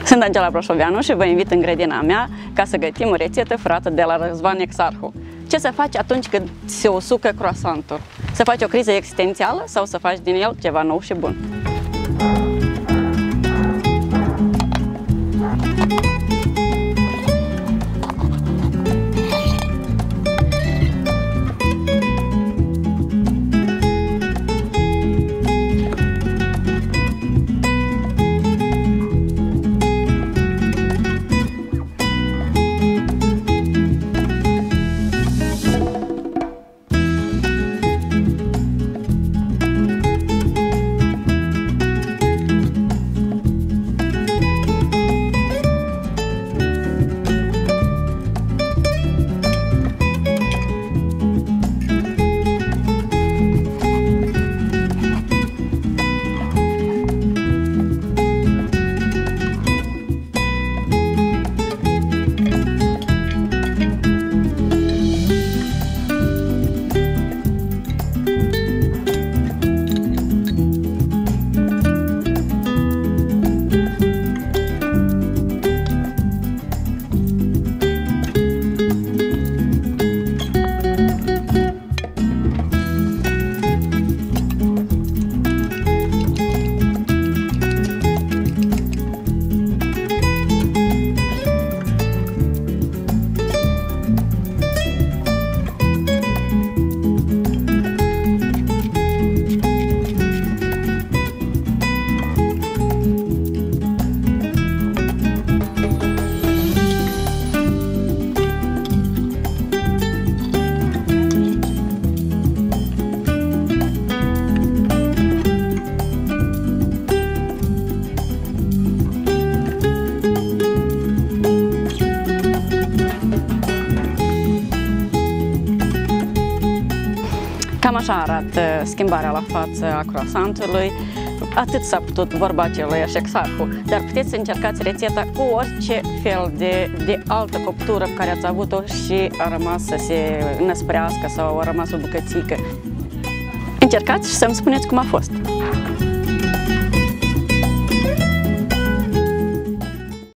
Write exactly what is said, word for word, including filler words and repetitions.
Sunt Angela Brașoveanu și vă invit în grădina mea ca să gătim o rețetă furată de la Răzvan Exarhu. Ce să faci atunci când se usucă croissantul? Să faci o criză existențială sau să faci din el ceva nou și bun? Cam așa arată schimbarea la față a croissantului. Atât s-a putut vorba celui Exarhu, dar puteți să încercați rețeta cu orice fel de, de altă coptură pe care ați avut-o și a rămas să se năsprească sau a rămas o bucățică. Încercați și să-mi spuneți cum a fost.